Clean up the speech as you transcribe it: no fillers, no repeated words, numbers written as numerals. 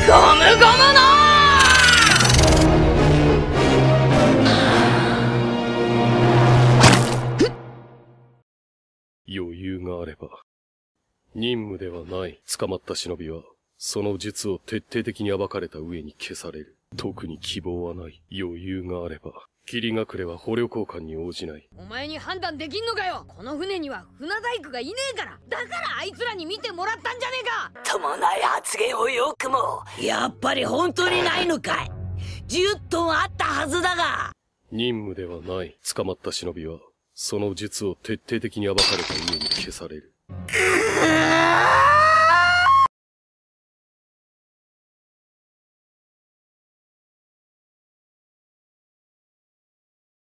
ゴムゴムの余裕があれば。任務ではない。捕まった忍びは、その術を徹底的に暴かれた上に消される。特に希望はない。余裕があれば。霧隠れは捕虜交換に応じない。 お前に判断できんのかよ。この船には船大工がいねえから。だからあいつらに見てもらったんじゃねえか。 ともない発言をよくも。やっぱり本当にないのかい。10トンあったはずだが。 任務ではない。捕まった忍びは、その術を徹底的に暴かれた上に消される。